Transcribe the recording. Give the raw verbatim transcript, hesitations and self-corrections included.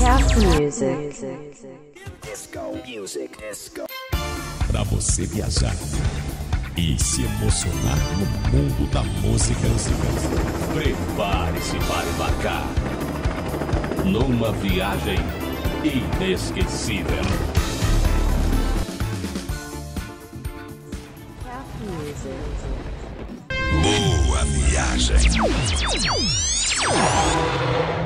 Craft Music. Disco Music Disco. Para você viajar e se emocionar no mundo da música. Prepare-se para embarcar numa viagem inesquecível. Craft Music. Boa viagem.